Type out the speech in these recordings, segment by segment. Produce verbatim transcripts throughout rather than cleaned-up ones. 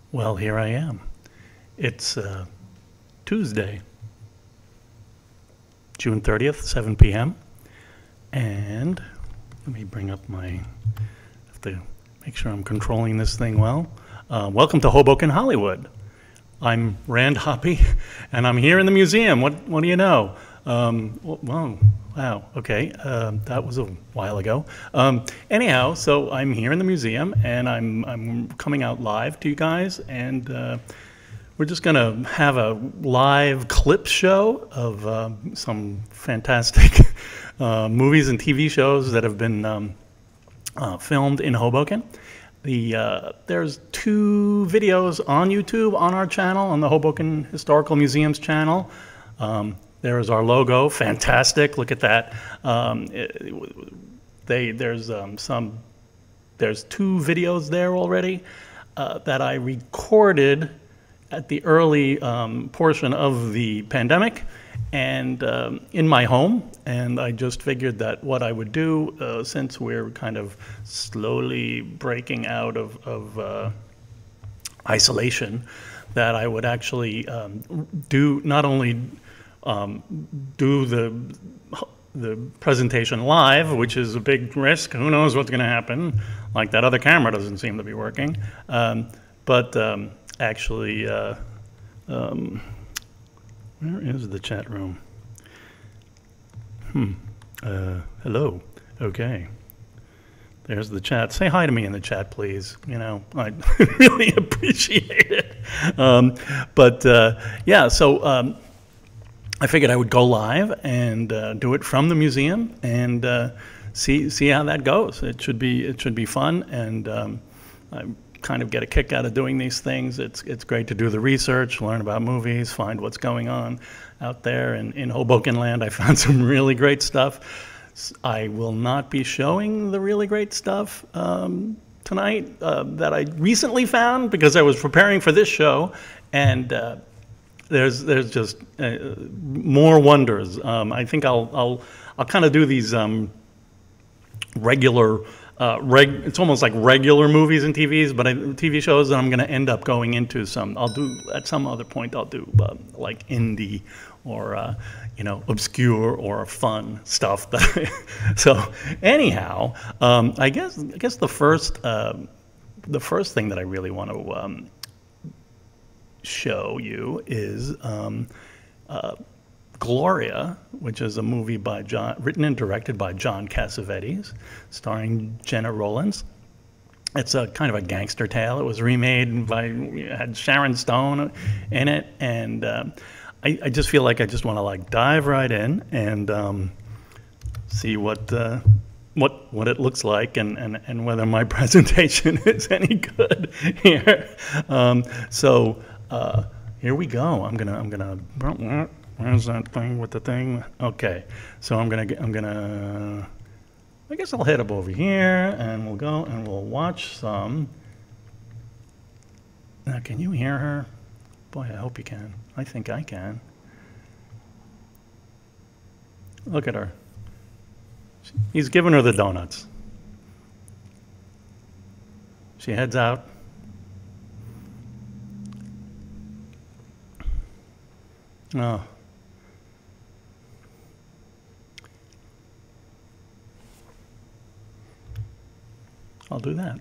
Well, here I am. It's uh, Tuesday, June thirtieth, seven p m And let me bring up my, have to make sure I'm controlling this thing well. Uh, welcome to Hoboken, Hollywood. I'm Rand Hoppe, and I'm here in the museum. What, what do you know? Um, well, wow, okay, uh, that was a while ago. Um, anyhow, so I'm here in the museum, and I'm, I'm coming out live to you guys, and uh, we're just going to have a live clip show of uh, some fantastic uh, movies and T V shows that have been um, uh, filmed in Hoboken. The, uh, there's two videos on YouTube on our channel, on the Hoboken Historical Museum's channel. Um, there's our logo, fantastic. Look at that. Um, it, they, there's um, some, there's two videos there already uh, that I recorded at the early um, portion of the pandemic and um, in my home. And I just figured that what I would do, uh, since we're kind of slowly breaking out of, of uh, isolation, that I would actually um, do not only um, do the the presentation live, which is a big risk. Who knows what's going to happen? Like that other camera doesn't seem to be working. Um, but um, actually, uh, um, where is the chat room? Hmm. Uh, hello. Okay. There's the chat. Say hi to me in the chat, please. You know, I really appreciate it. Um, but uh, yeah, so um, I figured I would go live and uh, do it from the museum and uh, see see how that goes. It should be it should be fun, and um, I kind of get a kick out of doing these things. It's it's great to do the research, learn about movies, find what's going on out there in, in Hoboken land. I found some really great stuff. I will not be showing the really great stuff um, tonight uh, that I recently found because I was preparing for this show, and uh, there's there's just uh, more wonders. Um, I think I'll I'll I'll kind of do these um, regular. Uh, reg it's almost like regular movies and T Vs, but I, T V shows that I'm going to end up going into some. I'll do at some other point. I'll do uh, like indie or uh, you know, obscure or fun stuff. That so anyhow, um, I guess I guess the first uh, the first thing that I really want to um, show you is um, uh, Gloria, which is a movie by John, written and directed by John Cassavetes, starring Jenna Rollins. It's a kind of a gangster tale. It was remade by, had Sharon Stone in it, and uh, I, I just feel like I just want to like dive right in and um, see what uh, what what it looks like, and and and whether my presentation is any good here. Um, so uh, here we go. I'm gonna I'm gonna. Where's that thing with the thing? Okay, so I'm gonna I'm gonna. I guess I'll head up over here, and we'll go and we'll watch some. Now, can you hear her? Boy, I hope you can. I think I can. Look at her. He's giving her the donuts. She heads out. Oh. I'll do that.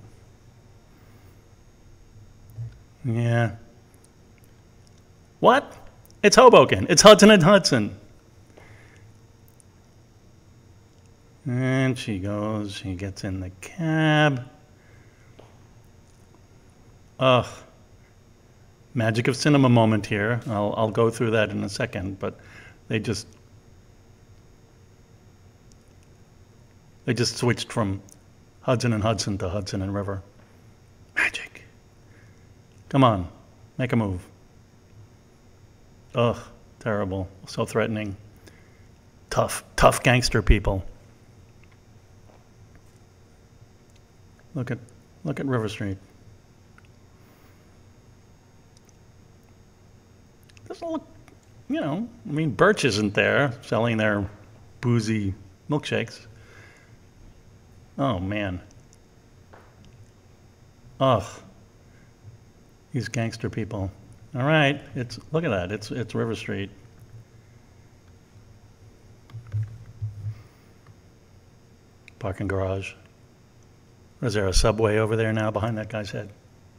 Yeah. What? It's Hoboken. It's Hudson and Hudson. And she goes, she gets in the cab. Ugh. Magic of cinema moment here. I'll, I'll go through that in a second, but they just, they just switched from Hudson and Hudson to Hudson and River. Magic. Come on, make a move. Ugh, terrible, so threatening. Tough, tough gangster people. Look at, look at River Street. Doesn't look, you know, I mean, Birch isn't there selling their boozy milkshakes. Oh, man. Ugh. These gangster people. All right, it's look at that. It's it's River Street. Parking garage. Is there a subway over there now behind that guy's head?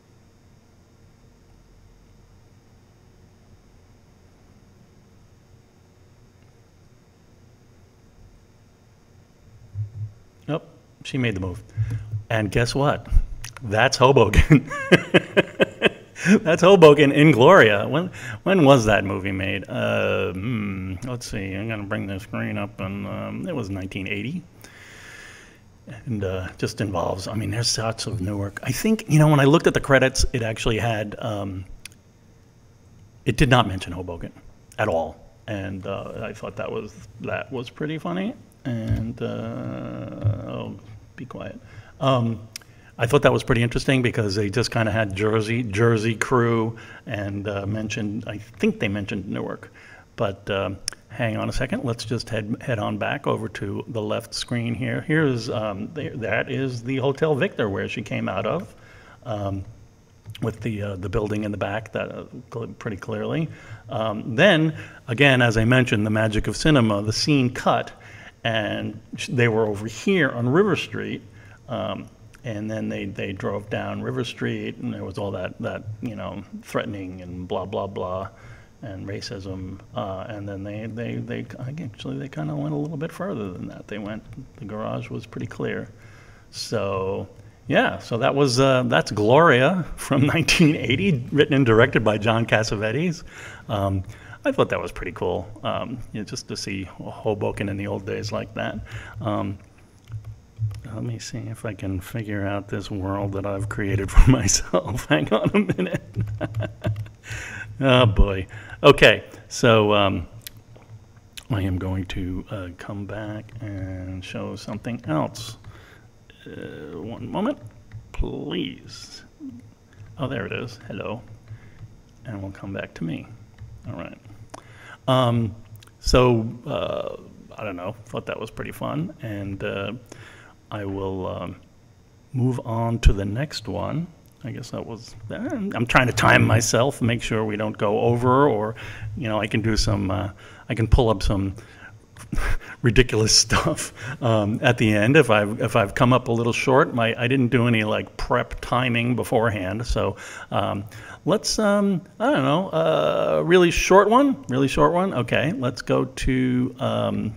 Nope, she made the move. And guess what? That's Hoboken. That's Hoboken in Gloria. When when was that movie made? Uh, hmm, let's see. I'm going to bring the screen up, and um, it was nineteen eighty. And uh, just involves, I mean, there's shots of Newark. I think, you know, when I looked at the credits, it actually had, um, it did not mention Hoboken at all. And uh, I thought that was, that was pretty funny. And, uh, oh, be quiet. Um, I thought that was pretty interesting because they just kind of had Jersey, Jersey crew and uh, mentioned, I think they mentioned Newark. But um, hang on a second. Let's just head head on back over to the left screen here. Here's um, the, that is the Hotel Victor where she came out of, um, with the uh, the building in the back that uh, pretty clearly. Um, then again, as I mentioned, the magic of cinema. The scene cut, and they were over here on River Street. Um, And then they, they drove down River Street, and there was all that, that you know, threatening and blah, blah, blah, and racism. Uh, and then they, they, they actually, they kind of went a little bit further than that. They went, the garage was pretty clear. So, yeah, so that was, uh, that's Gloria from nineteen eighty, written and directed by John Cassavetes. Um, I thought that was pretty cool, um, you know, just to see Hoboken in the old days like that. Um, Let me see if I can figure out this world that I've created for myself. Hang on a minute. Oh, boy. Okay, so um, I am going to uh, come back and show something else. Uh, one moment, please. Oh, there it is. Hello. And we'll come back to me. All right. Um, so, uh, I don't know. Thought that was pretty fun. And uh, I will um, move on to the next one. I guess that was, I'm trying to time myself, make sure we don't go over, or, you know, I can do some, uh, I can pull up some ridiculous stuff um, at the end if I've, if I've come up a little short. My, I didn't do any, like, prep timing beforehand, so um, let's, um, I don't know, uh, really short one, really short one? Okay, let's go to, um,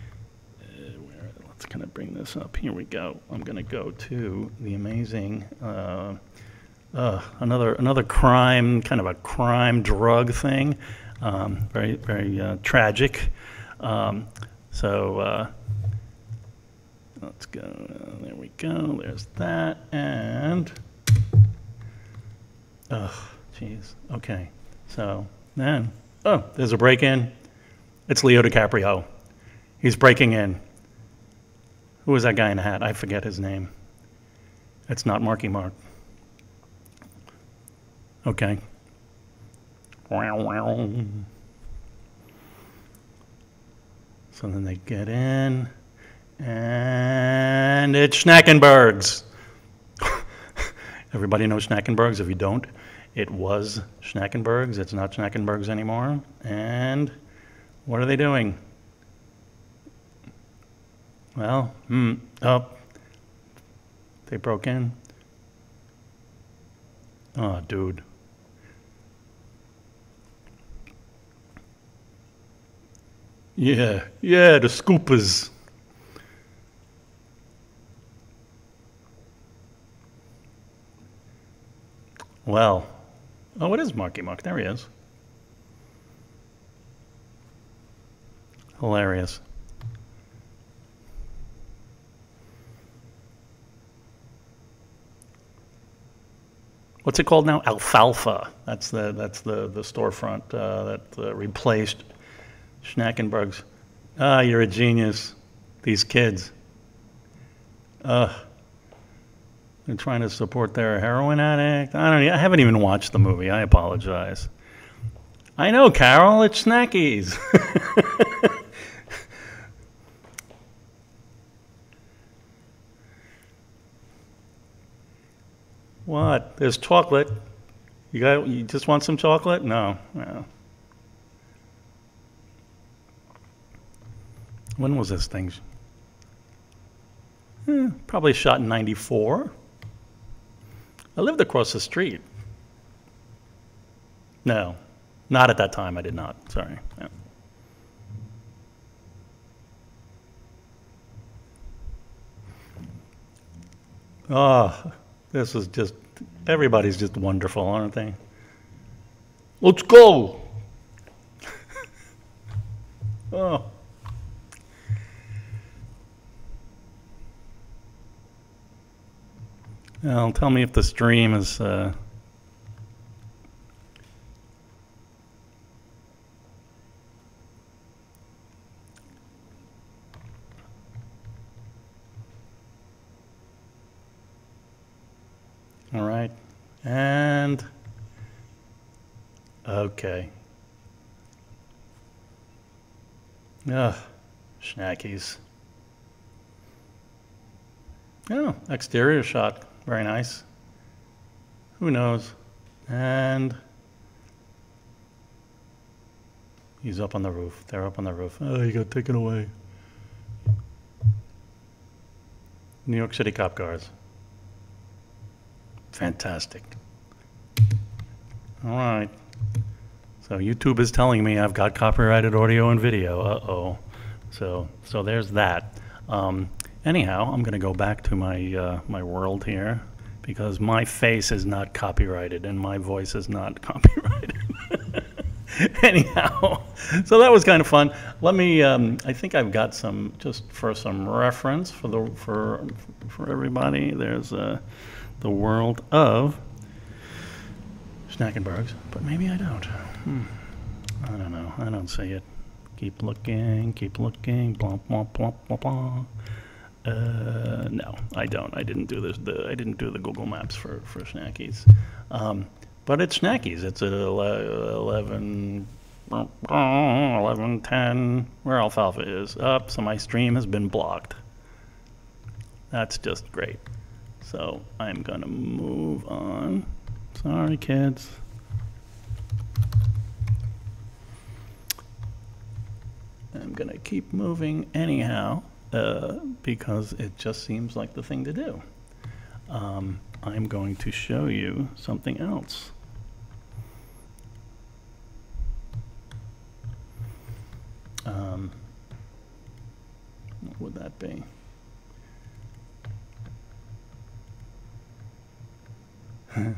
Can I bring this up? Here we go. I'm going to go to the amazing, uh, uh, another another crime, kind of a crime drug thing, um, very very uh, tragic. Um, so uh, let's go. Uh, there we go. There's that, and oh, jeez. Okay. So then, oh, there's a break-in. It's Leo DiCaprio. He's breaking in. Who was that guy in the hat? I forget his name. It's not Marky Mark. Okay. So then they get in, and it's Schnackenberg's. Everybody knows Schnackenberg's. If you don't, it was Schnackenberg's. It's not Schnackenberg's anymore. And what are they doing? Well, hmm, oh, they broke in. Oh, dude. Yeah, yeah, the scoopers. Well, oh, it is Marky Mark. There he is. Hilarious. What's it called now? Alfafa. That's the that's the the storefront uh, that uh, replaced Schnackenberg's. Ah, you're a genius. These kids. Uh, they're trying to support their heroin addict. I don't. I haven't even watched the movie. I apologize. I know, Carol. It's Snackies. What? There's chocolate. You got? You just want some chocolate? No. No. When was this thing? Eh, probably shot in ninety-four. I lived across the street. No, not at that time. I did not. Sorry. Yeah. Oh, this is just, everybody's just wonderful, aren't they? Let's go. Oh. Well, tell me if the stream is... Uh... All right. And... Okay. Ugh, Schnackies. Oh, exterior shot. Very nice. Who knows? And he's up on the roof. They're up on the roof. Oh, he got taken away. New York City cop cars. Fantastic. All right. So YouTube is telling me I've got copyrighted audio and video. Uh-oh. So, so there's that. Um, anyhow, I'm going to go back to my uh, my world here because my face is not copyrighted and my voice is not copyrighted. Anyhow, so that was kind of fun. Let me. Um, I think I've got some just for some reference for the for for everybody. There's uh, the world of Schnackenbergs, but maybe I don't. Hmm. I don't know. I don't see it. Keep looking. Keep looking. Blah blah blah blah blah. Uh, no, I don't. I didn't do this. The I didn't do the Google Maps for for Schnackies. Um, but it's Schnackies. It's at eleven, eleven ten. Where Alfafa is up. Oh, so my stream has been blocked. That's just great. So I'm gonna move on. Sorry, kids. I'm gonna keep moving anyhow uh, because it just seems like the thing to do. Um, I'm going to show you something else. Um, what would that be? I'm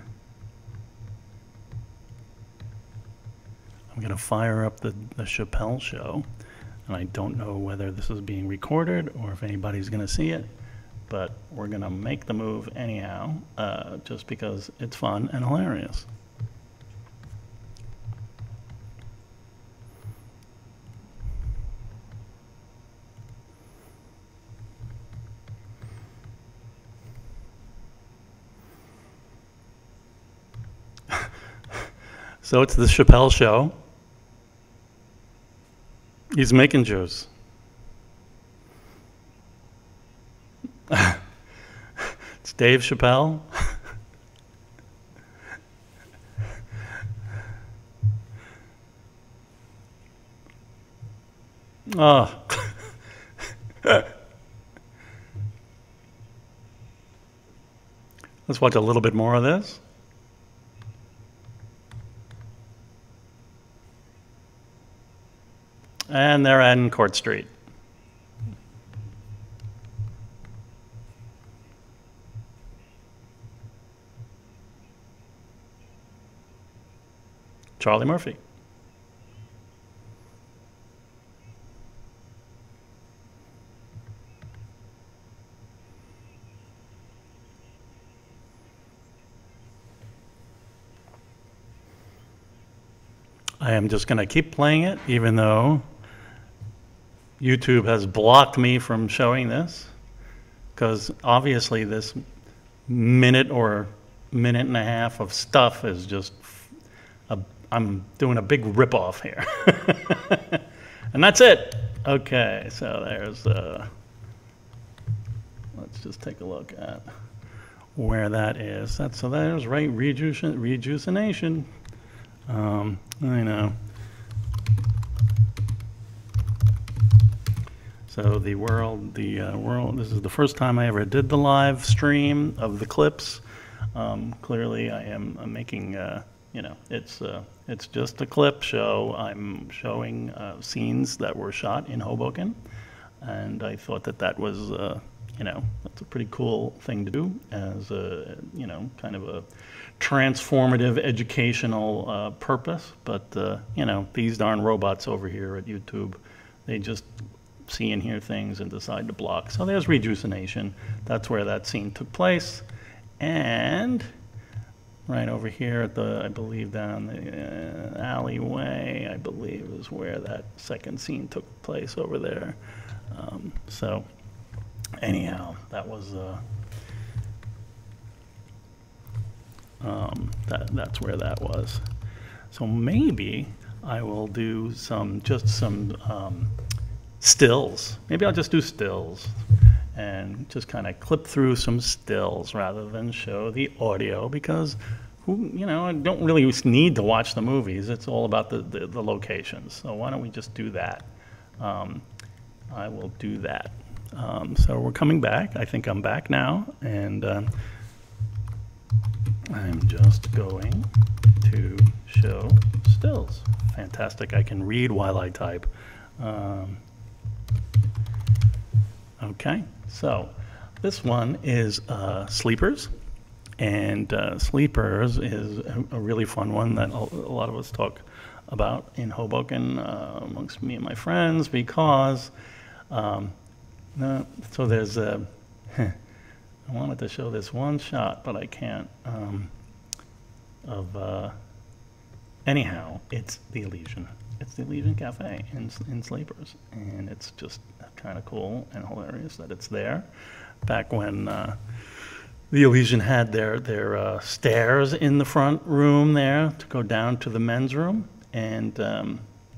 going to fire up the, the Chapelle show, and I don't know whether this is being recorded or if anybody's going to see it, but we're going to make the move anyhow, uh, just because it's fun and hilarious. So it's the Chapelle show. He's making juice. It's Dave Chapelle. Oh. Let's watch a little bit more of this. And they're in Court Street. Charlie Murphy. I am just going to keep playing it, even though YouTube has blocked me from showing this, because obviously this minute or minute and a half of stuff is just, a, I'm doing a big ripoff here. And that's it. Okay, so there's, uh, let's just take a look at where that is. That's, so there's right, rejuvenation. rejuvenation. Um, I know. So the world, the uh, world, this is the first time I ever did the live stream of the clips. Um, clearly I am I'm making, uh, you know, it's, uh, it's just a clip show. I'm showing uh, scenes that were shot in Hoboken. And I thought that that was, uh, you know, that's a pretty cool thing to do as a, you know, kind of a transformative educational uh, purpose. But, uh, you know, these darn robots over here at YouTube, they just see and hear things and decide to block. So there's rejuvenation. That's where that scene took place. And right over here at the, I believe down the uh, alleyway, I believe is where that second scene took place over there. Um, so anyhow, that was, uh, um, that, that's where that was. So maybe I will do some, just some, um, stills. Maybe I'll just do stills and just kind of clip through some stills rather than show the audio, because who, you know, I don't really need to watch the movies. It's all about the, the, the locations. So why don't we just do that? Um, I will do that. Um, so we're coming back. I think I'm back now, and uh, I'm just going to show stills. Fantastic. I can read while I type. Um, Okay, so this one is uh, Sleepers, and uh, Sleepers is a, a really fun one that a, a lot of us talk about in Hoboken uh, amongst me and my friends, because um, no, so there's a, I wanted to show this one shot, but I can't, um, of, uh, anyhow, it's the Elysian. It's the Elysian Cafe in, in Sleepers, and it's just kind of cool and hilarious that it's there. Back when uh, the Elysian had their, their uh, stairs in the front room there to go down to the men's room, and um,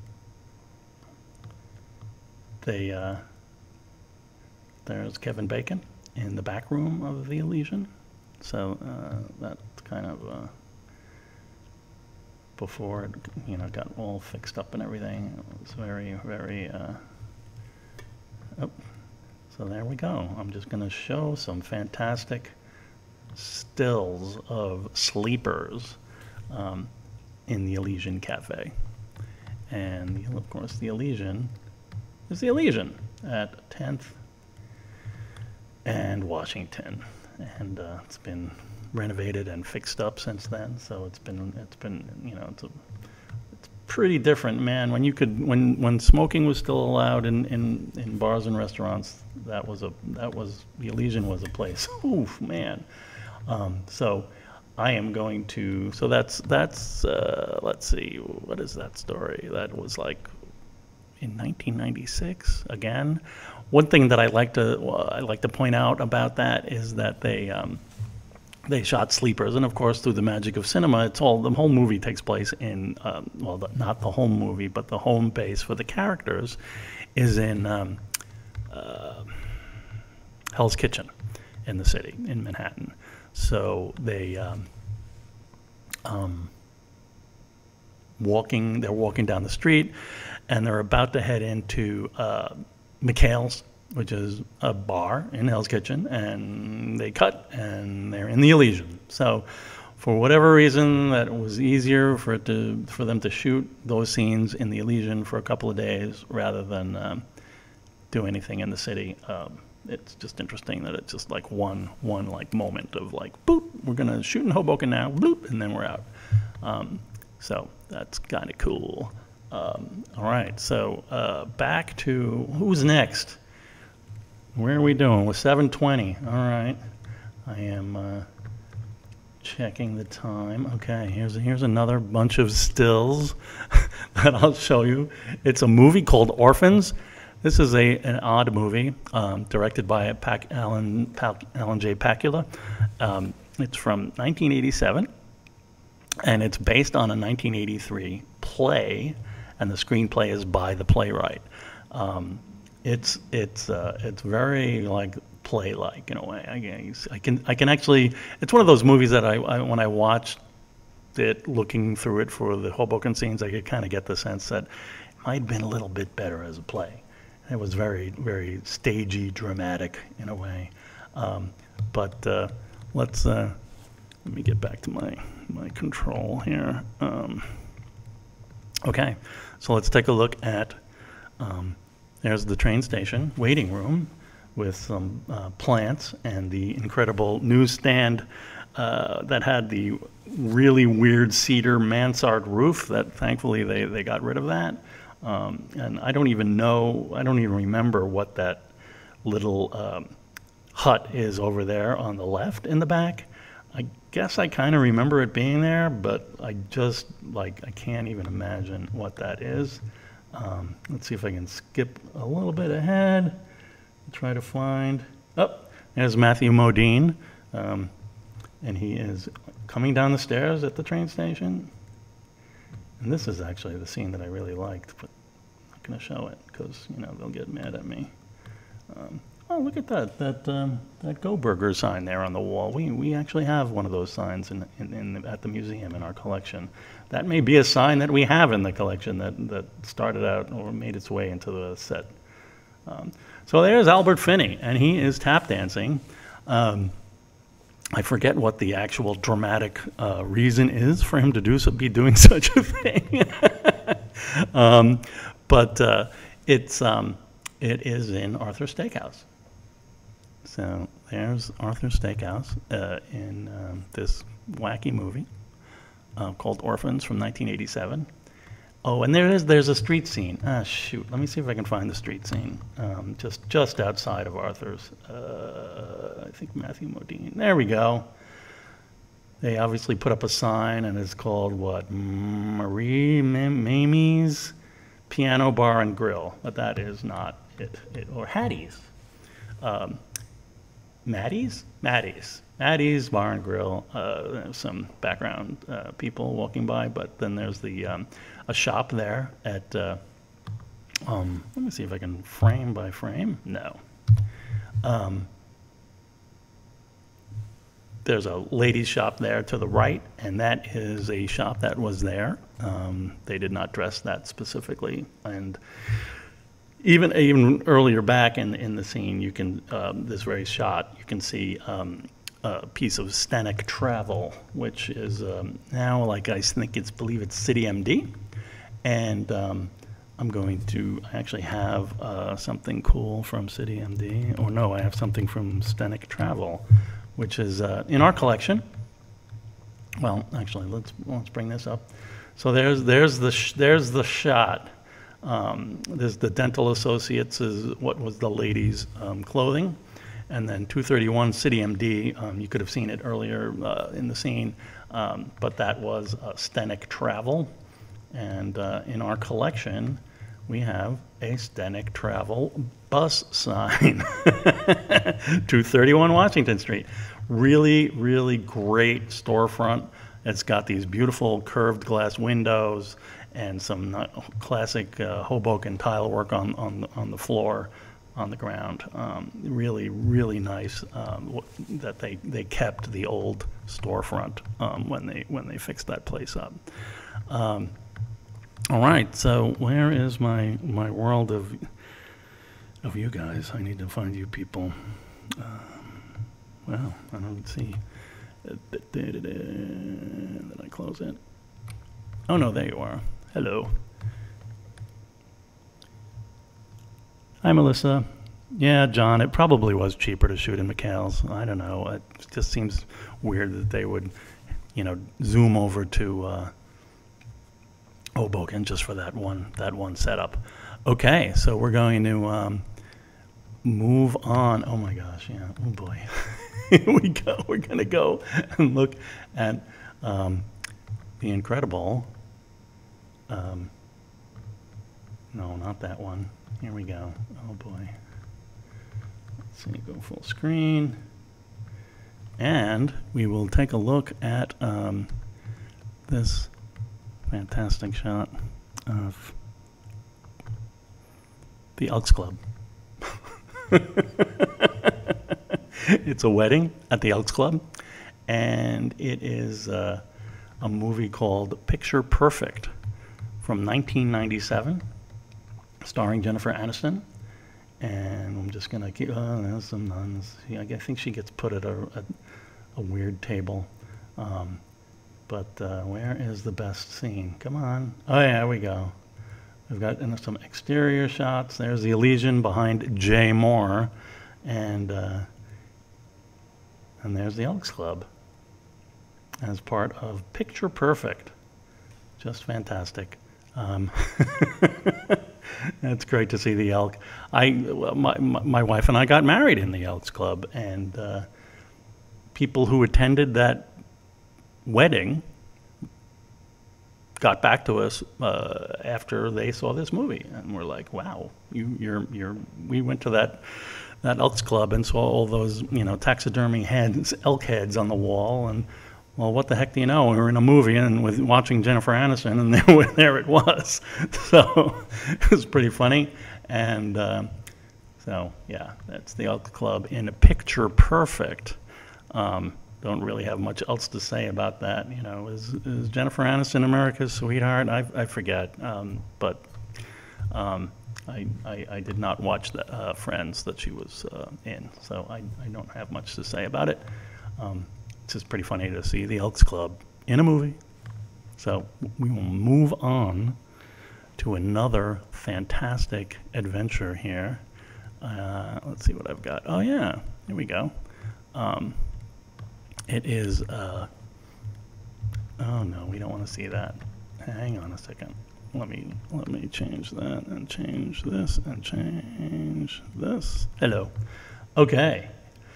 they, uh, there's Kevin Bacon in the back room of the Elysian. So uh, that's kind of uh, before it, you know, got all fixed up and everything. It was very, very, uh, oh, so there we go. I'm just going to show some fantastic stills of Sleepers um, in the Elysian Cafe. And, of course, the Elysian is the Elysian at tenth and Washington. And uh, it's been renovated and fixed up since then, so it's been it's been you know it's a it's pretty different, man. When you could when when smoking was still allowed in in, in bars and restaurants, that was a that was the Elysian was a place. Oof, man. Um, so I am going to so that's that's uh, let's see, what is that story? That was like in nineteen ninety-six again. One thing that I like to uh, I like to point out about that is that they um, they shot Sleepers, and of course, through the magic of cinema, it's all the whole movie takes place in um, well, the, not the home movie, but the home base for the characters is in um, uh, Hell's Kitchen in the city in Manhattan. So they um, um, walking, they're walking down the street, and they're about to head into uh, McHale's, which is a bar in Hell's Kitchen, and they cut, and they're in the Elysian. So for whatever reason, that it was easier for it to for them to shoot those scenes in the Elysian for a couple of days rather than um, do anything in the city. Um, it's just interesting that it's just like one one like moment of like, boop, we're gonna shoot in Hoboken now, boop, and then we're out. Um, so that's kind of cool. Um, all right, so uh, back to who's next? Where are we doing? We're seven twenty. All right. I am uh, checking the time. Okay, here's here's another bunch of stills that I'll show you. It's a movie called Orphans. This is a an odd movie um, directed by Pac, Alan Pac, Alan J. Pakula. Um, it's from nineteen eighty-seven, and it's based on a nineteen eighty-three play, and the screenplay is by the playwright. Um, It's it's uh, it's very like play-like in a way. I, guess. I can I can actually. It's one of those movies that I, I when I watched it, looking through it for the Hoboken scenes, I could kind of get the sense that it might have been a little bit better as a play. It was very very stagey, dramatic in a way. Um, but uh, let's uh, let me get back to my my control here. Um, okay, so let's take a look at. Um, there's the train station waiting room with some uh, plants and the incredible newsstand uh, that had the really weird cedar mansard roof that thankfully they, they got rid of that. Um, and I don't even know, I don't even remember what that little um, hut is over there on the left in the back. I guess I kind of remember it being there, but I just, like, I can't even imagine what that is. Um, let's see if I can skip a little bit ahead. Try to find, oh, there's Matthew Modine, um, and he is coming down the stairs at the train station. And this is actually the scene that I really liked, but I'm not going to show it because, you know, they'll get mad at me. Um, oh, look at that, that um, that Go Burger sign there on the wall. We we actually have one of those signs in, in, in the, at the museum in our collection. That may be a sign that we have in the collection that, that started out or made its way into the set. Um, so there's Albert Finney, and he is tap dancing. Um, I forget what the actual dramatic uh, reason is for him to do so, be doing such a thing. um, but uh, it's um, it is in Arthur's Steakhouse. So there's Arthur's Steakhouse uh, in um, this wacky movie uh, called Orphans from nineteen eighty-seven. Oh, and there is there's a street scene. Ah, shoot. Let me see if I can find the street scene. Um, just just outside of Arthur's. Uh, I think Matthew Modine. There we go. They obviously put up a sign, and it's called what? Marie Mamie's Piano Bar and Grill. But that is not it. it or Hattie's. Um, Maddie's? Maddie's. Maddie's Bar and Grill. Uh, there's some background uh, people walking by, but then there's the um, a shop there at, uh, um, let me see if I can frame by frame. No. Um, there's a ladies' shop there to the right, and that is a shop that was there. Um, they did not dress that specifically. And even even earlier back in, in the scene, you can, um, this very shot, you can see um, a piece of Schnackenberg Travel, which is um, now, like I think it's, believe it's City M D. And um, I'm going to actually have uh, something cool from City M D. Or no, I have something from Schnackenberg Travel, which is uh, in our collection. Well, actually, let's let's bring this up. So there's there's the sh there's the shot. Um, there's the Dental Associates is what was the ladies' um, clothing, and then two thirty-one City M D. Um, you could have seen it earlier uh, in the scene, um, but that was uh, Schnackenberg Travel. And uh, in our collection, we have a Schnackenberg Travel bus sign, two thirty-one Washington Street. Really, really great storefront. It's got these beautiful curved glass windows and some uh, classic uh, Hoboken tile work on, on, on the floor, on the ground. Um, really, really nice um, that they, they kept the old storefront um, when they when they fixed that place up. Um, All right, so where is my my world of of you guys? I need to find you people. Um, well, I don't see. Did I close it? Oh no, there you are. Hello. Hi, Melissa. Yeah, John. It probably was cheaper to shoot in McHale's. I don't know. It just seems weird that they would, you know, zoom over to. Uh, Hoboken just for that one that one setup. Okay, so we're going to um, move on. Oh my gosh, yeah. Oh boy, here we go. We're gonna go and look at um, the incredible. Um, no, not that one. Here we go. Oh boy. Let's see. Go full screen, and we will take a look at um, this. Fantastic shot of the Elks Club. It's a wedding at the Elks Club, and it is uh, a movie called Picture Perfect from nineteen ninety-seven, starring Jennifer Aniston. And I'm just gonna keep. Oh, there's some nuns. Yeah, I think she gets put at a a, a weird table. Um, but uh, where is the best scene? Come on. Oh yeah, there we go. We've got some exterior shots. There's the Elysian behind Jay Moore, and uh, and there's the Elks Club as part of Picture Perfect. Just fantastic. Um, it's great to see the elk. I, my, my wife and I got married in the Elks Club, and uh, people who attended that wedding got back to us uh, after they saw this movie, and we're like, "Wow, you, you're, you're." We went to that that Elks Club and saw all those, you know, taxidermy heads, elk heads on the wall, and well, what the heck do you know? We were in a movie and with watching Jennifer Aniston, and there, there it was. So it was pretty funny, and uh, so yeah, that's the Elks Club in Picture Perfect. Um, Don't really have much else to say about that. You know, is, is Jennifer Aniston America's sweetheart? I, I forget, um, but um, I, I, I did not watch the uh, Friends that she was uh, in, so I, I don't have much to say about it. Um, it's just pretty funny to see the Elks Club in a movie. So we will move on to another fantastic adventure here. Uh, let's see what I've got. Oh yeah, here we go. Um, It is, uh, oh no, we don't want to see that. Hang on a second. Let me, let me change that and change this and change this. Hello. Okay.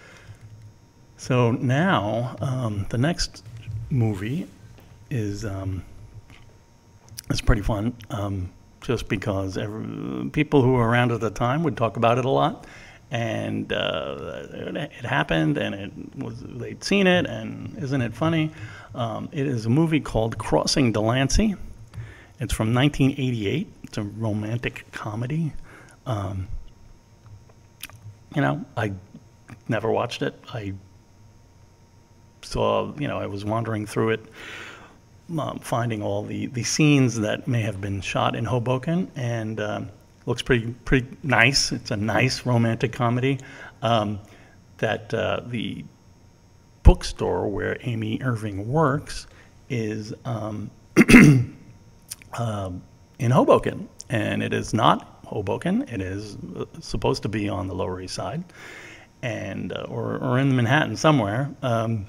So now, um, the next movie is, um, it's pretty fun, um, just because every, people who were around at the time would talk about it a lot. And uh, it happened, and it was, they'd seen it, and isn't it funny? Um, it is a movie called Crossing Delancey. It's from nineteen eighty-eight. It's a romantic comedy. Um, you know, I never watched it. I saw, you know, I was wandering through it, um, finding all the, the scenes that may have been shot in Hoboken, and um, looks pretty pretty nice. It's a nice romantic comedy. Um, that uh, the bookstore where Amy Irving works is um, uh, in Hoboken, and it is not Hoboken. It is supposed to be on the Lower East Side, and uh, or or in Manhattan somewhere. Um,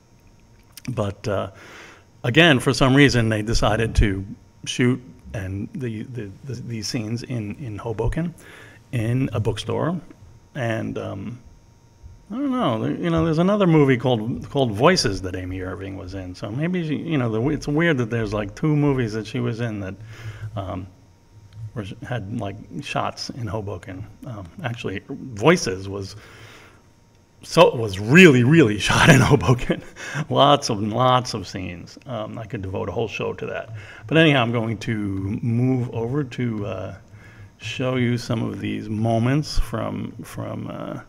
but uh, again, for some reason, they decided to shoot and the, the, the these scenes in, in Hoboken, in a bookstore, and um, I don't know. You know, there's another movie called called Voices that Amy Irving was in. So maybe she, you know, the, it's weird that there's like two movies that she was in that um, were, had like shots in Hoboken. Um, actually, Voices was. So it was really, really shot in Hoboken. Lots of, lots of scenes. Um, I could devote a whole show to that. But anyhow, I'm going to move over to uh, show you some of these moments from, from uh,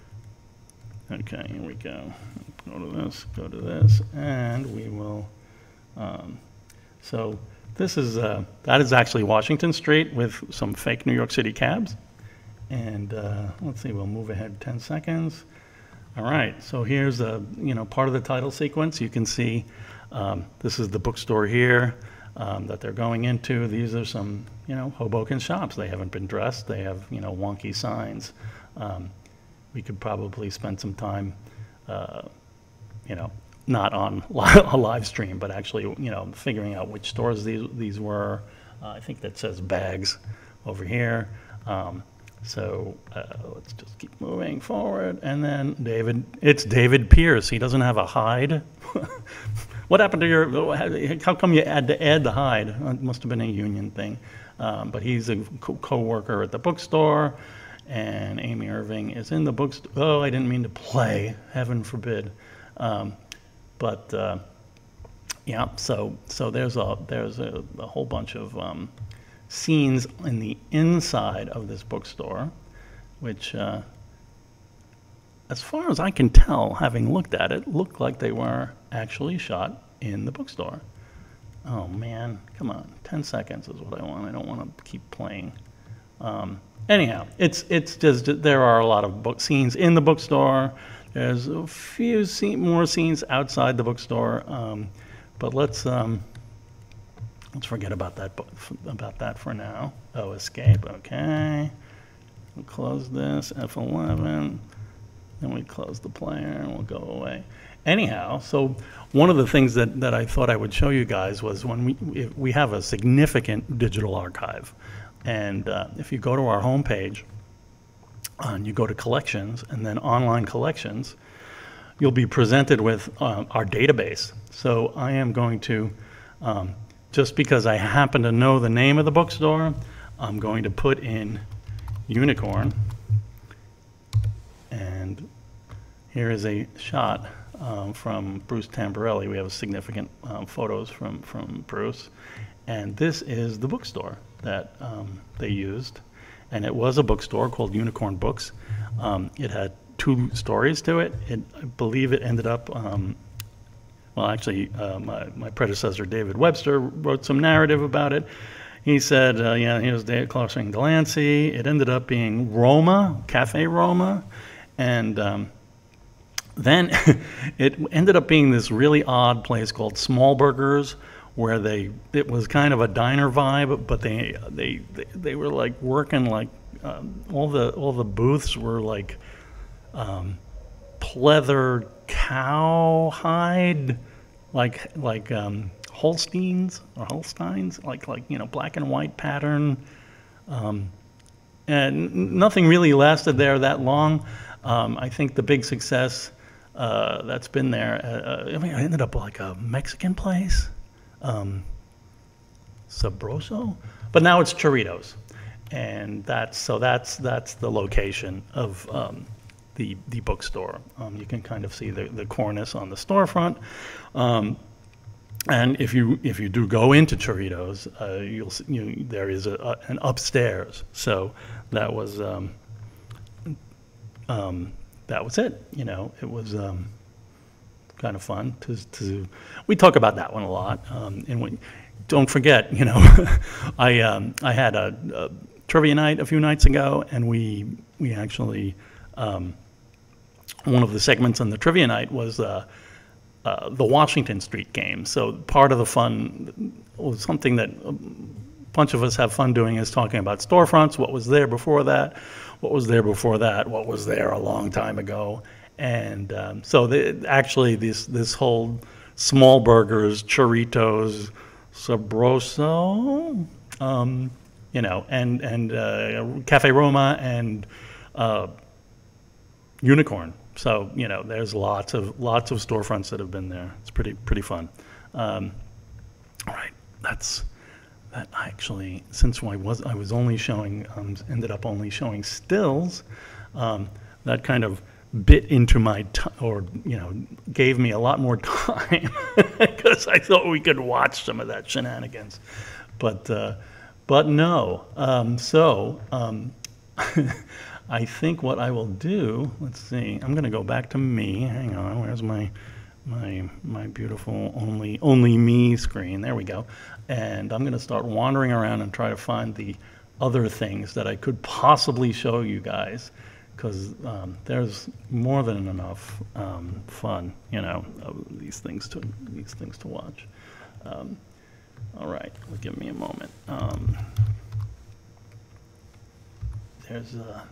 okay, here we go. Go to this, go to this, and we will, um, so this is, uh, that is actually Washington Street with some fake New York City cabs. And uh, let's see, we'll move ahead ten seconds. All right, so here's a, you know, part of the title sequence. You can see um, this is the bookstore here um, that they're going into. These are some, you know, Hoboken shops. They haven't been dressed. They have, you know, wonky signs. Um, we could probably spend some time, uh, you know, not on a live stream, but actually, you know, figuring out which stores these, these were. Uh, I think that says bags over here. Um, So uh, let's just keep moving forward. And then David, it's David Pierce. He doesn't have a hide. What happened to your, how come you had to add the hide? It must have been a union thing. Um, but he's a co-worker at the bookstore, and Amy Irving is in the bookstore. Oh, I didn't mean to play, heaven forbid. Um, but uh, yeah, so so there's a, there's a, a whole bunch of um, scenes in the inside of this bookstore, which uh, as far as I can tell, having looked at it, looked like they were actually shot in the bookstore. Oh man, come on, ten seconds is what I want. I don't want to keep playing. Um, anyhow, it's it's just, there are a lot of book scenes in the bookstore. There's a few scene, more scenes outside the bookstore, um, but let's um, let's forget about that about that for now. Oh, escape. Okay, we'll close this F eleven. Then we close the player and we'll go away. Anyhow, so one of the things that, that I thought I would show you guys was when we we have a significant digital archive, and uh, if you go to our homepage uh, and you go to collections and then online collections, you'll be presented with uh, our database. So I am going to, um, just because I happen to know the name of the bookstore, I'm going to put in Unicorn, and here is a shot Um, from Bruce Tamborelli. We have significant um, photos from, from Bruce. And this is the bookstore that um, they used. And it was a bookstore called Unicorn Books. Um, it had two stories to it. it. I believe it ended up, um, well, actually, uh, my, my predecessor, David Webster, wrote some narrative about it. He said, uh, yeah, here's David Clarkson Delancey. It ended up being Roma, Cafe Roma. And um, then it ended up being this really odd place called Small Burgers, where they it was kind of a diner vibe, but they they they, they were like working like um, all the all the booths were like um, pleather cowhide, like like um, Holsteins or Holsteins, like like you know black and white pattern, um, and nothing really lasted there that long. Um, I think the big success uh, that's been there, uh, I mean, it ended up like a Mexican place, um, Sabroso, but now it's Churritos, and that's so that's that's the location of um, the the bookstore. Um, you can kind of see the the cornice on the storefront, um, and if you if you do go into Churritos, uh, you'll see, you, there is a, a, an upstairs. So that was. Um, Um, that was it. You know, it was um, kind of fun to, to. We talk about that one a lot, um, and we don't forget. You know, I um, I had a, a trivia night a few nights ago, and we we actually um, one of the segments on the trivia night was uh, uh, the Washington Street game. So part of the fun was something that a bunch of us have fun doing is talking about storefronts. What was there before that? What was there before that? What was there a long time ago? And um, so the, actually this this whole Small Burgers, Churritos, Sabroso, um, you know, and and uh, Cafe Roma and uh, Unicorn. So you know, there's lots of lots of storefronts that have been there. It's pretty pretty fun. Um, all right, that's. That actually, since I was I was only showing, um, ended up only showing stills, um, that kind of bit into my t or you know gave me a lot more time because I thought we could watch some of that shenanigans, but uh, but no. Um, so um, I think what I will do. Let's see. I'm going to go back to me. Hang on. Where's my my my beautiful only only me screen? There we go. And I'm going to start wandering around and try to find the other things that I could possibly show you guys, because um, there's more than enough um, fun, you know, of these things to these things to watch. Um, all right, well, give me a moment. Um, there's a,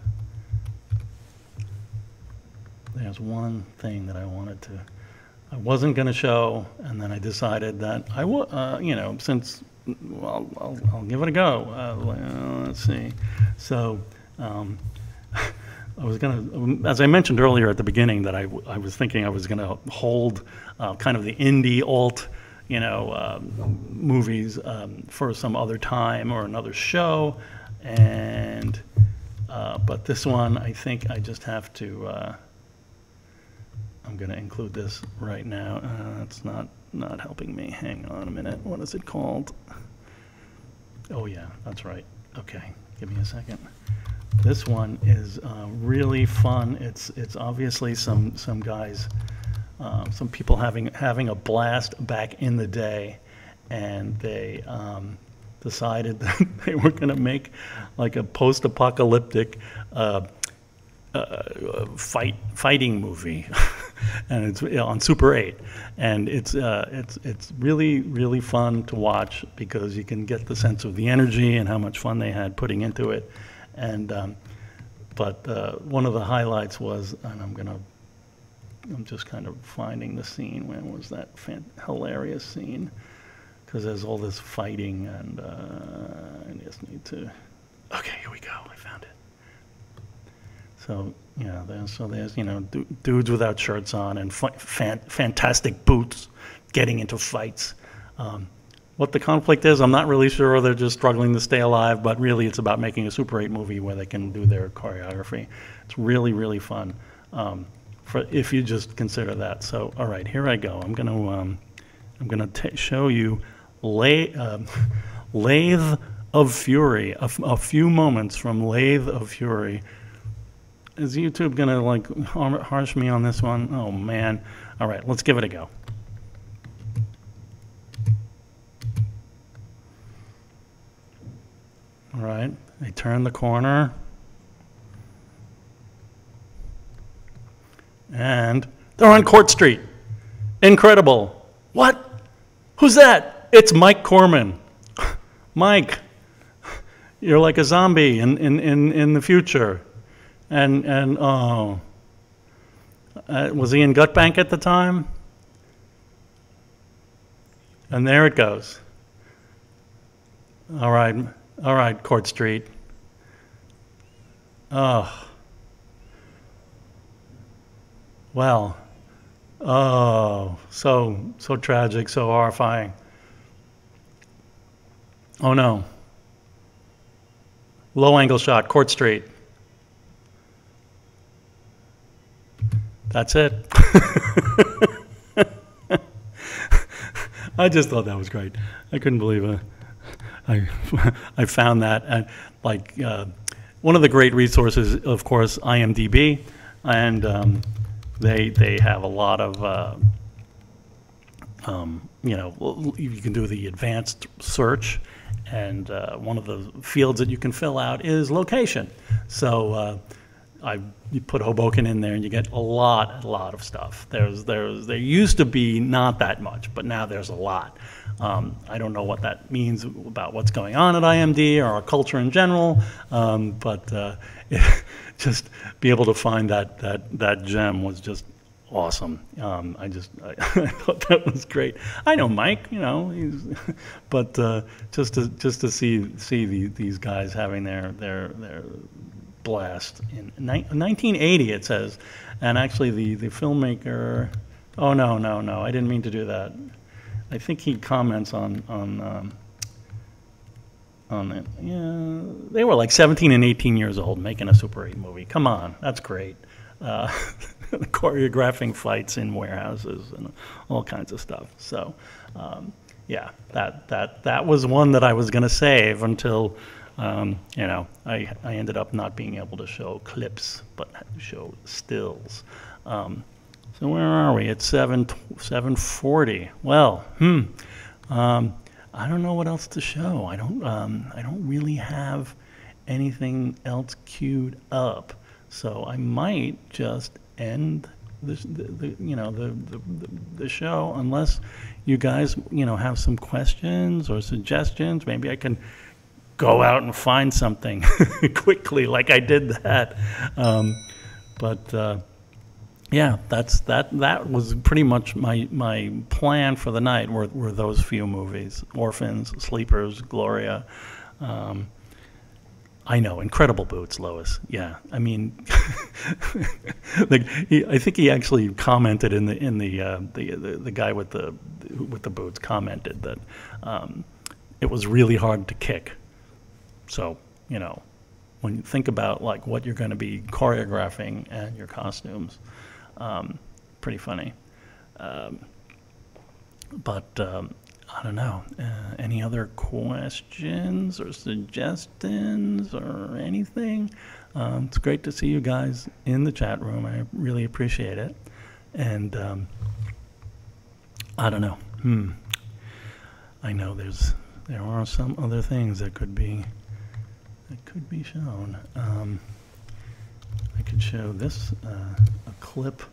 there's one thing that I wanted to. I wasn't going to show, and then I decided that I would, uh, you know, since, well, I'll, I'll give it a go. Uh, let's see. So um, I was going to, as I mentioned earlier at the beginning, that I, I was thinking I was going to hold uh, kind of the indie alt, you know, um, movies um, for some other time or another show. And, uh, but this one, I think I just have to, uh, I'm going to include this right now. Uh, it's not not helping me. Hang on a minute. What is it called? Oh yeah, that's right. Okay, give me a second. this one is uh, really fun. It's it's obviously some some guys, uh, some people having having a blast back in the day, and they um, decided that they were going to make like a post-apocalyptic uh, uh, fight fighting movie, and it's on Super eight, and it's uh, it's it's really really fun to watch because you can get the sense of the energy and how much fun they had putting into it. And um, but uh, one of the highlights was, and I'm gonna, I'm just kind of finding the scene. When was that fan hilarious scene? Because there's all this fighting, and uh, I just need to. Okay, here we go. I found it. So yeah, there's so there's you know du dudes without shirts on and fan fantastic boots getting into fights. Um, What the conflict is, I'm not really sure. They're just struggling to stay alive, but really it's about making a Super eight movie where they can do their choreography. It's really, really fun um, for if you just consider that. So, all right, here I go. I'm going to um, I'm going to show you Lay, uh, Lathe of Fury, a, a few moments from Lathe of Fury. Is YouTube going to like harsh me on this one? Oh, man. All right, let's give it a go. All right, they turn the corner, and they're on Court Street. Incredible. What? Who's that? It's Mike Corman. Mike, you're like a zombie in, in, in, in the future. And, and oh, uh, was he in Gut Bank at the time? And there it goes. All right. All right, Court Street. Oh. Well. Oh, so, so tragic, so horrifying. Oh no. Low angle shot, Court Street. That's it. I just thought that was great. I couldn't believe it. I, I found that, and like uh, one of the great resources, of course, I M D B, and um, they they have a lot of uh, um, you know, you can do the advanced search, and uh, one of the fields that you can fill out is location. So uh, I you put Hoboken in there, and you get a lot a lot of stuff. There's there's there used to be not that much, but now there's a lot. Um, I don't know what that means about what's going on at I M D or our culture in general, um, but uh, just be able to find that that that gem was just awesome. Um, I just I, I thought that was great. I know Mike, you know, he's, but uh, just to just to see see the, these guys having their their their blast in nineteen eighty, it says, and actually the the filmmaker. Oh no no no! I didn't mean to do that. I think he comments on on um, on it. Yeah, they were like seventeen and eighteen years old making a Super eight movie. Come on, that's great. Uh, choreographing fights in warehouses and all kinds of stuff. So, um, yeah, that that that was one that I was going to save until um, you know I I ended up not being able to show clips, but show stills. Um, So where are we? It's seven seven forty. Well, hmm. Um, I don't know what else to show. I don't. Um, I don't really have anything else queued up. So I might just end this, the, the you know the, the the show unless you guys you know have some questions or suggestions. Maybe I can go out and find something quickly, like I did that. Um, but. Uh, Yeah, that's that. That was pretty much my my plan for the night. Were were those few movies: Orphans, Sleepers, Gloria. Um, I know, incredible boots, Lois. Yeah, I mean, like he, I think he actually commented in the in the uh, the, the the guy with the with the boots commented that um, it was really hard to kick. So you know, when you think about like what you're going to be choreographing and your costumes. Um, pretty funny. Um, but um, I don't know. Uh, any other questions or suggestions or anything? Um, it's great to see you guys in the chat room. I really appreciate it. And um, I don't know. Hmm. I know there's there are some other things that could be that could be shown. Um, I could show this uh, a clip.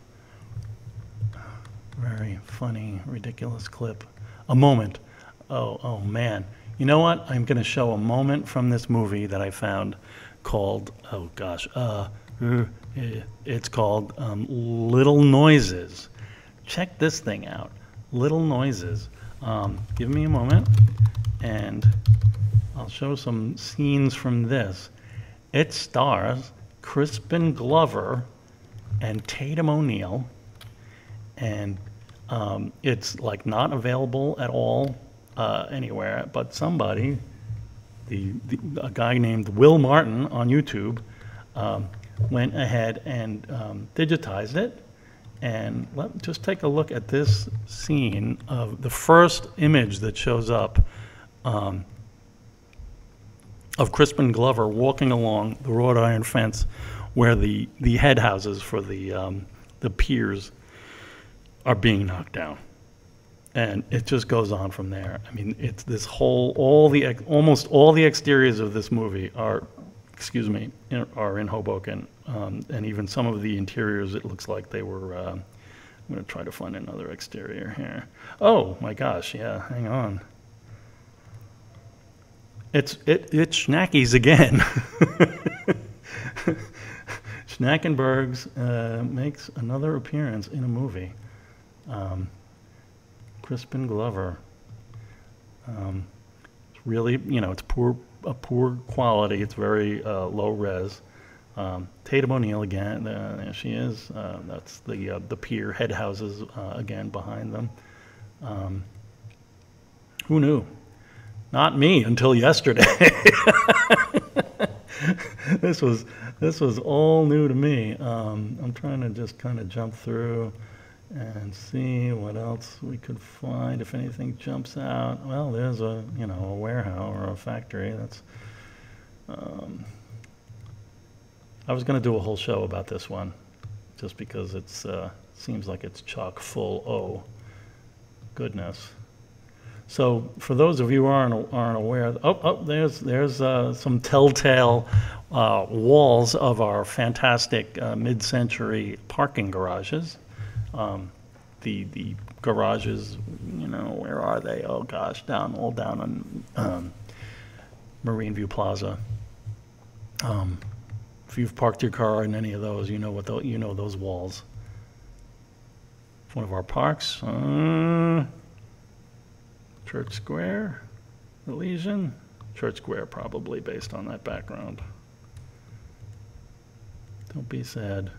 Very funny, ridiculous clip. A moment. Oh, oh man. You know what? I'm going to show a moment from this movie that I found called, oh gosh, uh, it's called um, Little Noises. Check this thing out. Little Noises. Um, give me a moment and I'll show some scenes from this. It stars Crispin Glover and Tatum O'Neal, and um, it's like not available at all uh, anywhere, but somebody, the, the a guy named Will Martin on YouTube, um, went ahead and um, digitized it. And let just take a look at this scene of the first image that shows up um, of Crispin Glover walking along the wrought iron fence where the, the head houses for the, um, the piers are being knocked down. And it just goes on from there. I mean, it's this whole, all the, almost all the exteriors of this movie are, excuse me, in, are in Hoboken. Um, and even some of the interiors, it looks like they were, uh, I'm going to try to find another exterior here. Oh my gosh, yeah, hang on. It's, it, it's Schnackies again. Schnackenberg's uh, makes another appearance in a movie. Um, Crispin Glover. Um, it's really, you know, it's poor, a poor quality. It's very uh, low res. Um, Tatum O'Neal again. Uh, there she is. Uh, that's the uh, the pier head houses uh, again behind them. Um, who knew? Not me until yesterday. This was this was all new to me. Um, I'm trying to just kind of jump through and see what else we could find, if anything jumps out. Well, there's a, you know, a warehouse or a factory. That's, um, I was going to do a whole show about this one, just because it's, uh, seems like it's chock full. Oh, goodness. So for those of you who aren't, aren't aware, oh, oh, there's, there's uh, some telltale uh, walls of our fantastic uh, mid-century parking garages. Um, the the garages, you know, where are they? Oh gosh, down all down on um, Marine View Plaza. Um, if you've parked your car in any of those, you know what the, you know those walls. One of our parks, uh, Church Square, Elysian, Church Square probably based on that background. Don't be sad.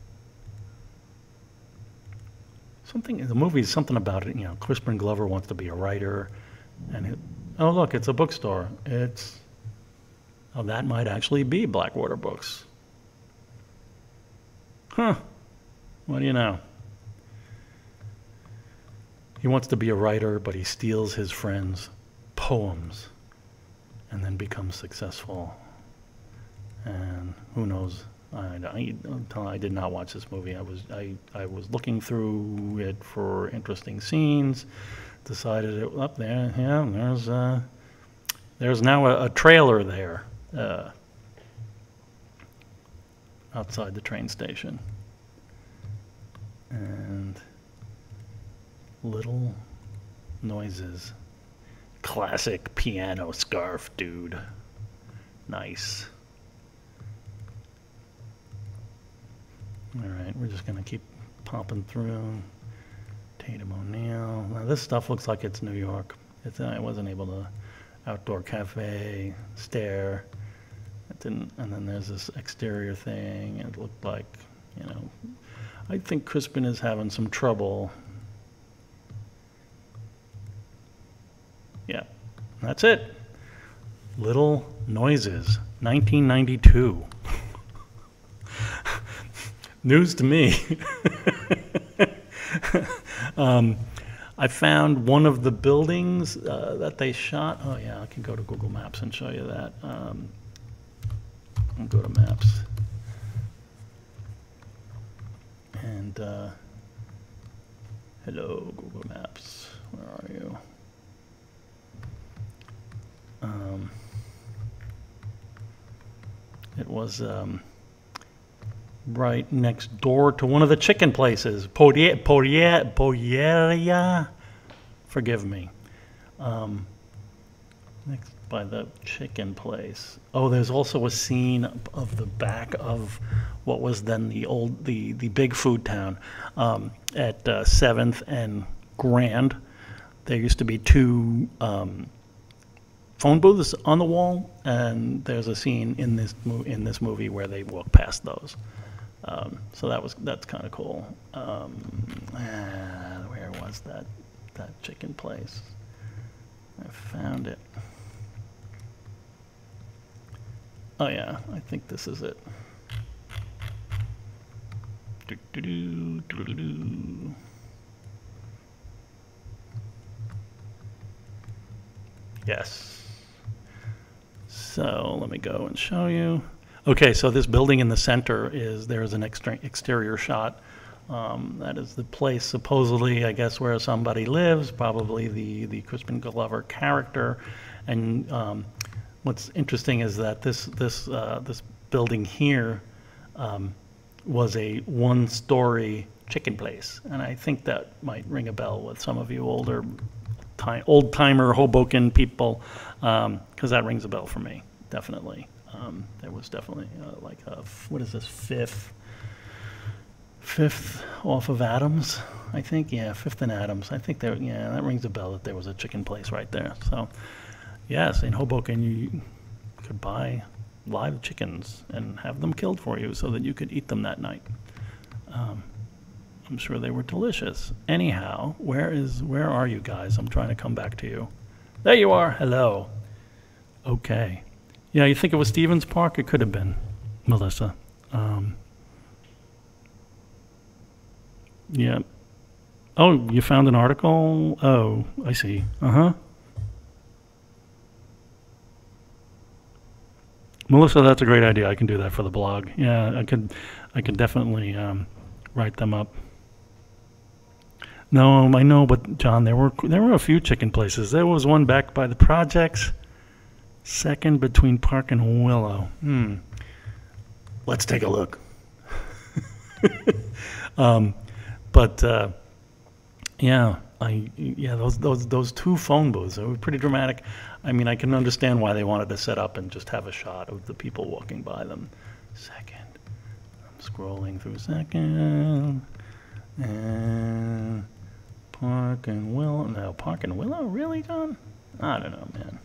Something in the movie is something about it. You know, Crispin Glover wants to be a writer, and it, oh look, it's a bookstore. It's oh, that might actually be Blackwater Books. Huh? What do you know? He wants to be a writer, but he steals his friends' poems, and then becomes successful. And who knows? I, I, I did not watch this movie. I was I, I was looking through it for interesting scenes. Decided it up there. Yeah, there's uh, there's now a, a trailer there uh, outside the train station, and Little Noises. Classic piano scarf, dude. Nice. All right, we're just going to keep popping through. Tatum O'Neal. Now, this stuff looks like it's New York. It's, I wasn't able to. Outdoor cafe, stair. It didn't. And then there's this exterior thing. It looked like, you know, I think Crispin is having some trouble. Yeah, that's it. Little Noises, nineteen ninety-two. News to me. um, I found one of the buildings uh, that they shot. Oh yeah, I can go to Google Maps and show you that. Um, I'll go to Maps. And uh, hello, Google Maps. Where are you? Um, it was um, right next door to one of the chicken places. Podia, Podia, Polleria. Forgive me. Um, next by the chicken place. Oh, there's also a scene of the back of what was then the old, the, the big food town um, at uh, seventh and Grand. There used to be two um, phone booths on the wall, and there's a scene in this mo in this movie where they walk past those. Um, so that was that's kind of cool. Um, ah, where was that that chicken place? I found it. Oh yeah, I think this is it. Do, do, do, do, do, do. Yes. So let me go and show you. Okay, so this building in the center is, there is an exter exterior shot. Um, that is the place supposedly, I guess, where somebody lives, probably the, the Crispin Glover character. And um, what's interesting is that this, this, uh, this building here um, was a one-story chicken place. And I think that might ring a bell with some of you older time, old-timer Hoboken people, because um, that rings a bell for me, definitely. Um, there was definitely uh, like a, what is this, fifth, fifth off of Adams, I think. Yeah, Fifth and Adams. I think there, yeah, that rings a bell that there was a chicken place right there. So, yes, in Hoboken you could buy live chickens and have them killed for you so that you could eat them that night. Um, I'm sure they were delicious. Anyhow, where is, where are you guys? I'm trying to come back to you. There you are. Hello. Okay. Yeah, you think it was Stevens Park? It could have been, Melissa. Um, yeah. Oh, you found an article? Oh, I see. Uh-huh. Melissa, that's a great idea. I can do that for the blog. Yeah, I could, I could definitely um, write them up. No, I know, but John, there were there were a few chicken places. There was one back by the projects. Second between Park and Willow. Hmm. Let's take a look. um, but uh, yeah, I yeah those those those two phone booths, they were pretty dramatic. I mean, I can understand why they wanted to set up and just have a shot of the people walking by them. Second, I'm scrolling through second, and Park and Willow. No, Park and Willow, really, John? I don't know, man.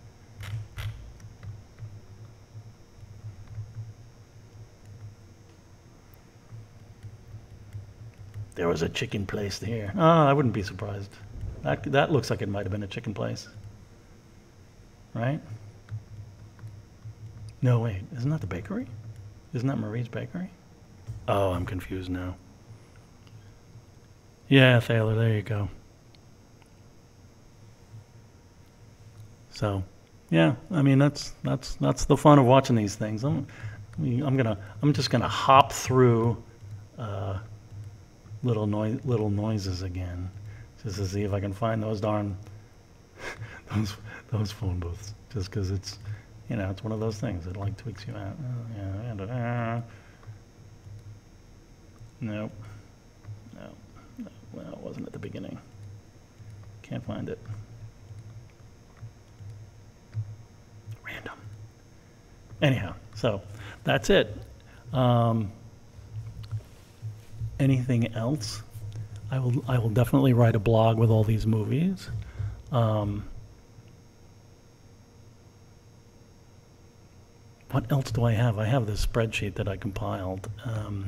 There was a chicken place there. Oh, I wouldn't be surprised. That, that looks like it might have been a chicken place. Right? No, wait. Isn't that the bakery? Isn't that Marie's Bakery? Oh, I'm confused now. Yeah, Thaler, there you go. So, yeah, I mean, that's that's that's the fun of watching these things. I'm I'm gonna I'm just gonna hop through uh, little noise little noises again, just to see if I can find those darn those those phone booths. Just because it's, you know, it's one of those things that like tweaks you out. Oh, yeah, and, uh, nope, no, no, well, it wasn't at the beginning. Can't find it. Random. Anyhow, so that's it. Um, anything else? I will. I will definitely write a blog with all these movies. Um, what else do I have? I have this spreadsheet that I compiled. Um,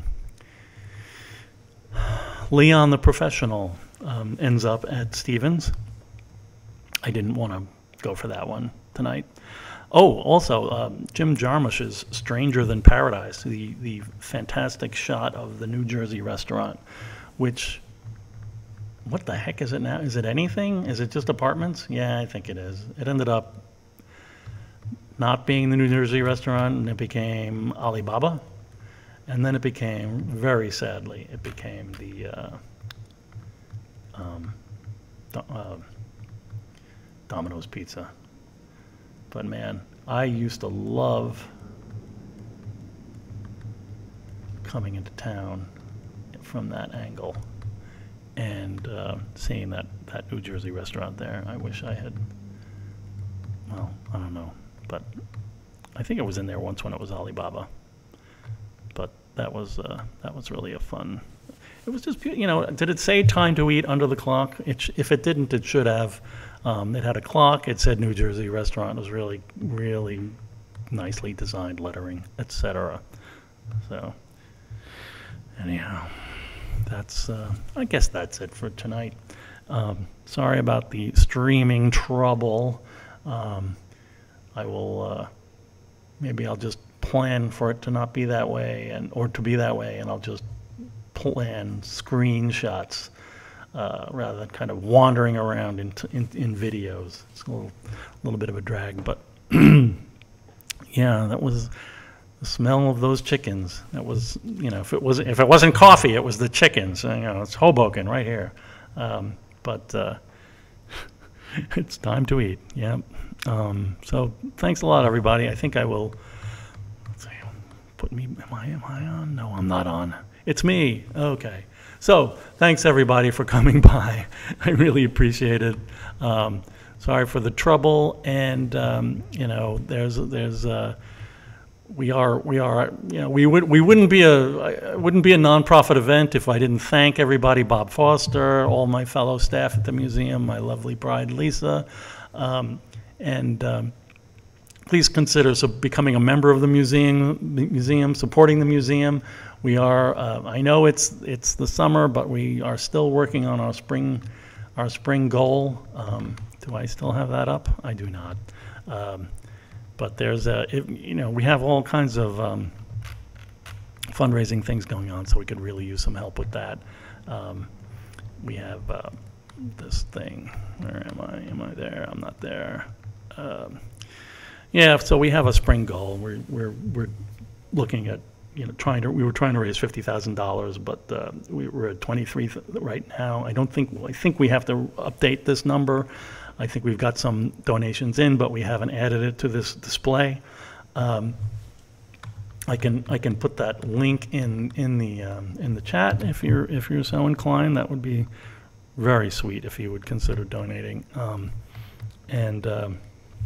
Leon the Professional um, ends up at Stevens. I didn't want to go for that one tonight. Oh, also, um, Jim Jarmusch's Stranger Than Paradise, the, the fantastic shot of the New Jersey restaurant, which what the heck is it now? Is it anything? Is it just apartments? Yeah, I think it is. It ended up not being the New Jersey restaurant, and it became Alibaba. And then it became, very sadly, it became the uh, um, do, uh, Domino's Pizza. But man, I used to love coming into town from that angle and uh, seeing that, that New Jersey restaurant there. I wish I had, well, I don't know, but I think it was in there once when it was Alibaba. But that was uh, that was really a fun. It was just, you know, did it say time to eat under the clock? It sh if it didn't, it should have. Um, it had a clock. It said New Jersey restaurant. It was really, really nicely designed lettering, et cetera. So, anyhow, that's. Uh, I guess that's it for tonight. Um, sorry about the streaming trouble. Um, I will. Uh, maybe I'll just plan for it to not be that way, and or to be that way, and I'll just plan screenshots uh, rather than kind of wandering around in, in, in videos. It's a little, little bit of a drag, but yeah, that was the smell of those chickens. That was, you know, if it was if it wasn't coffee, it was the chickens. You know, it's Hoboken right here. Um, but uh, it's time to eat. Yeah. Um, so thanks a lot, everybody. I think I will. Let's see. Put me. Am I? Am I on? No, I'm not on. It's me. Okay. So thanks everybody for coming by. I really appreciate it. Um, sorry for the trouble, and um, you know, there's there's uh, we are we are you know we would we wouldn't be a wouldn't be a nonprofit event if I didn't thank everybody, Bob Foster, all my fellow staff at the museum, my lovely bride Lisa, um, and. Um, Please consider so becoming a member of the museum, the museum, supporting the museum. We are, uh, I know it's it's the summer, but we are still working on our spring, our spring goal. Um, do I still have that up? I do not. Um, but there's a, it, you know, we have all kinds of um, fundraising things going on, so we could really use some help with that. Um, we have uh, this thing. Where am I? Am I there? I'm not there. Um, Yeah, so we have a spring goal. We're we're we're looking at, you know, trying to we were trying to raise fifty thousand dollars, but uh, we, we're at twenty-three right now. I don't think I think we have to update this number. I think we've got some donations in, but we haven't added it to this display. Um, I can I can put that link in in the um, in the chat if you're if you're so inclined. That would be very sweet if you would consider donating. Um, and um,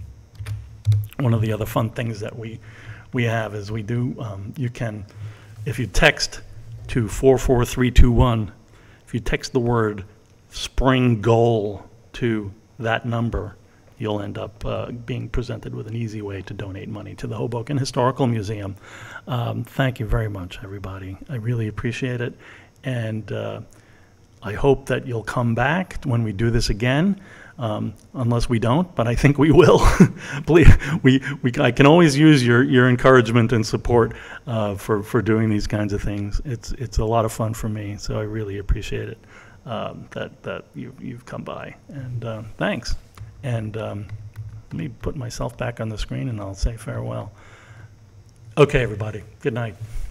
one of the other fun things that we we have is we do, um, you can, if you text to four four three two one, if you text the word spring goal to that number, you'll end up uh, being presented with an easy way to donate money to the Hoboken Historical Museum. Um, thank you very much, everybody. I really appreciate it. And uh, I hope that you'll come back when we do this again. Um, unless we don't, but I think we will. Please, we, we, I can always use your, your encouragement and support uh, for, for doing these kinds of things. It's, it's a lot of fun for me, so I really appreciate it um, that, that you, you've come by. And uh, thanks. And um, let me put myself back on the screen and I'll say farewell. Okay, everybody. Good night.